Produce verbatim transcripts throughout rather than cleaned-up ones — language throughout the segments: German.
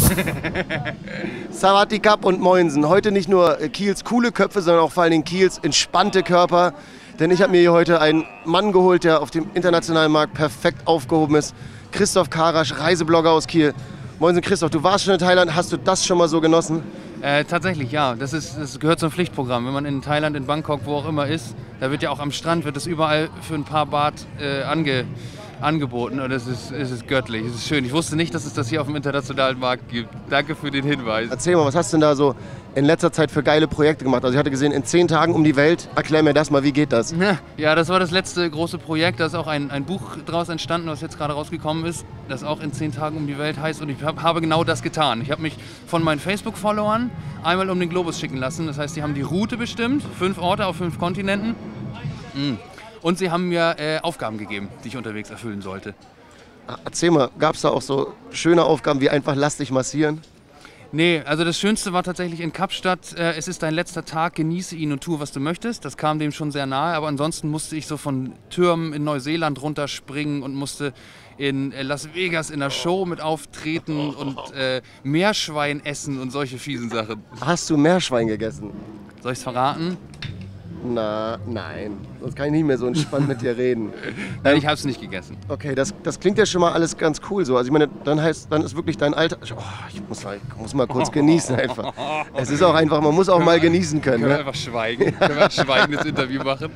Sawadee Krap und Moinsen. Heute nicht nur Kiels coole Köpfe, sondern auch vor allen Dingen Kiels entspannte Körper. Denn ich habe mir hier heute einen Mann geholt, der auf dem internationalen Markt perfekt aufgehoben ist. Christoph Karasch, Reiseblogger aus Kiel. Moinsen Christoph, du warst schon in Thailand. Hast du das schon mal so genossen? Äh, tatsächlich, ja. Das, ist, das gehört zum Pflichtprogramm. Wenn man in Thailand, in Bangkok, wo auch immer ist, da wird ja auch am Strand, wird es überall für ein paar Baht äh, ange, angeboten. Und es ist, es ist göttlich, es ist schön. Ich wusste nicht, dass es das hier auf dem internationalen Markt gibt. Danke für den Hinweis. Erzähl mal, was hast du denn da so in letzter Zeit für geile Projekte gemacht? Also ich hatte gesehen, in zehn Tagen um die Welt. Erklär mir das mal, wie geht das? Ja, das war das letzte große Projekt. Da ist auch ein, ein Buch daraus entstanden, was jetzt gerade rausgekommen ist, das auch in zehn Tagen um die Welt heißt. Und ich hab, habe genau das getan. Ich habe mich von meinen Facebook-Followern einmal um den Globus schicken lassen. Das heißt, die haben die Route bestimmt, fünf Orte auf fünf Kontinenten. Und sie haben mir äh, Aufgaben gegeben, die ich unterwegs erfüllen sollte. Erzähl mal, gab es da auch so schöne Aufgaben wie einfach lass dich massieren? Nee, also das Schönste war tatsächlich in Kapstadt, äh, es ist dein letzter Tag, genieße ihn und tue, was du möchtest. Das kam dem schon sehr nahe, aber ansonsten musste ich so von Türmen in Neuseeland runterspringen und musste in äh, Las Vegas in der Show mit auftreten und äh, Meerschwein essen und solche fiesen Sachen. Hast du Meerschwein gegessen? Soll ich's verraten? Na, nein. Sonst kann ich nicht mehr so entspannt mit dir reden. Nein, ich habe es nicht gegessen. Okay, das, das klingt ja schon mal alles ganz cool so. Also ich meine, dann heißt, dann ist wirklich dein Alter. Oh, ich muss, ich muss mal kurz genießen einfach. Es ist auch einfach, man muss auch mal genießen können. Können wir ne? einfach schweigen? Können wir ein schweigendes Interview machen?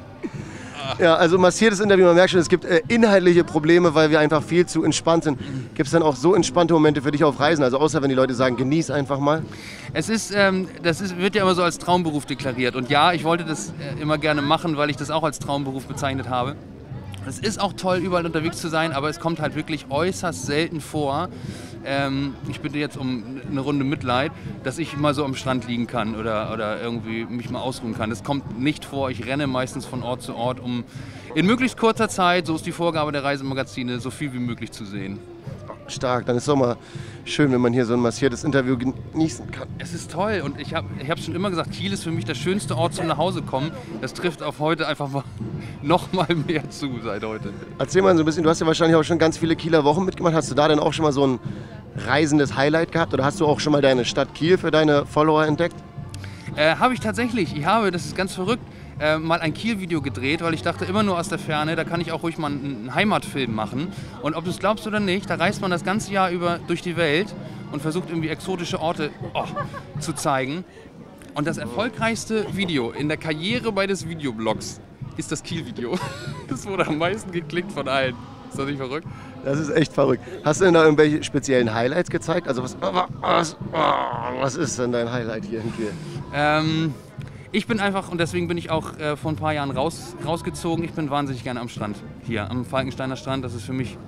Ja, also massiertes Interview, man merkt schon, es gibt äh, inhaltliche Probleme, weil wir einfach viel zu entspannt sind. Gibt es dann auch so entspannte Momente für dich auf Reisen? Also außer wenn die Leute sagen, genieß einfach mal. Es ist, ähm, das ist, wird ja immer so als Traumberuf deklariert. Und ja, ich wollte das äh, immer gerne machen, weil ich das auch als Traumberuf bezeichnet habe. Es ist auch toll, überall unterwegs zu sein, aber es kommt halt wirklich äußerst selten vor. Ähm, ich bitte jetzt um eine Runde Mitleid, dass ich mal so am Strand liegen kann oder, oder irgendwie mich mal ausruhen kann. Das kommt nicht vor. Ich renne meistens von Ort zu Ort, um in möglichst kurzer Zeit, so ist die Vorgabe der Reisemagazine, so viel wie möglich zu sehen. Stark, dann ist es doch mal schön, wenn man hier so ein massiertes Interview genießen kann. Es ist toll und ich habe ich hab schon immer gesagt, Kiel ist für mich der schönste Ort zum Nachhausekommen. Das trifft auf heute einfach mal noch mal mehr zu seit heute. Erzähl mal so ein bisschen, du hast ja wahrscheinlich auch schon ganz viele Kieler Wochen mitgemacht. Hast du da denn auch schon mal so ein reisendes Highlight gehabt oder hast du auch schon mal deine Stadt Kiel für deine Follower entdeckt? Äh, habe ich tatsächlich. Ich habe, das ist ganz verrückt, äh, mal ein Kiel-Video gedreht, weil ich dachte immer nur aus der Ferne, da kann ich auch ruhig mal einen, einen Heimatfilm machen. Und ob du es glaubst oder nicht, da reist man das ganze Jahr über durch die Welt und versucht irgendwie exotische Orte oh, zu zeigen. Und das erfolgreichste Video in der Karriere meines Videoblogs ist das Kiel-Video. Das wurde am meisten geklickt von allen. Ist das nicht verrückt? Das ist echt verrückt. Hast du denn da irgendwelche speziellen Highlights gezeigt? Also was, was, was ist denn dein Highlight hier in Kiel? Ähm, ich bin einfach, und deswegen bin ich auch äh, vor ein paar Jahren raus, rausgezogen, ich bin wahnsinnig gerne am Strand. Hier, am Falkensteiner Strand. Das ist für mich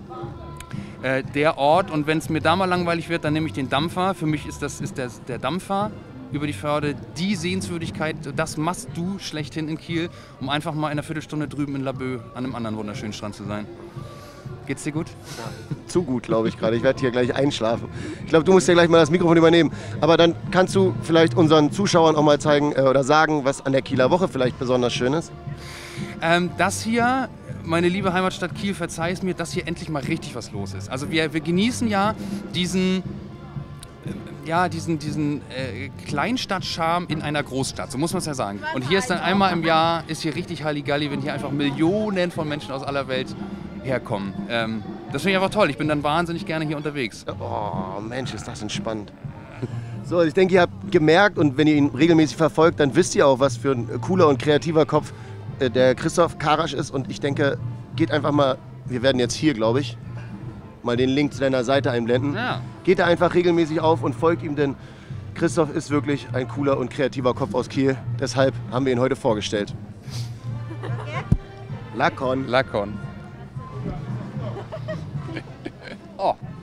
äh, der Ort. Und wenn es mir da mal langweilig wird, dann nehme ich den Dampfer. Für mich ist, das, ist der, der Dampfer über die Förde die Sehenswürdigkeit, das machst du schlechthin in Kiel, um einfach mal in einer Viertelstunde drüben in Laboe an einem anderen wunderschönen Strand zu sein. Geht's dir gut? Ja, zu gut, glaube ich gerade. Ich werde hier gleich einschlafen. Ich glaube, du musst ja gleich mal das Mikrofon übernehmen. Aber dann kannst du vielleicht unseren Zuschauern auch mal zeigen äh, oder sagen, was an der Kieler Woche vielleicht besonders schön ist. Ähm, das hier, meine liebe Heimatstadt Kiel, verzeih es mir, dass hier endlich mal richtig was los ist. Also wir, wir genießen ja diesen... ja, diesen, diesen äh, Kleinstadt-Charme in einer Großstadt, so muss man es ja sagen. Und hier ist dann einmal im Jahr, ist hier richtig Halligalli, wenn hier einfach Millionen von Menschen aus aller Welt herkommen. Ähm, das finde ich einfach toll, ich bin dann wahnsinnig gerne hier unterwegs. Oh Mensch, ist das entspannt. So, ich denke, ihr habt gemerkt und wenn ihr ihn regelmäßig verfolgt, dann wisst ihr auch, was für ein cooler und kreativer Kopf äh, der Christoph Karasch ist. Und ich denke, geht einfach mal, wir werden jetzt hier, glaube ich, mal den Link zu deiner Seite einblenden. Ja. Geht da einfach regelmäßig auf und folgt ihm, denn Christoph ist wirklich ein cooler und kreativer Kopf aus Kiel. Deshalb haben wir ihn heute vorgestellt. Lakon. Lakon. Oh.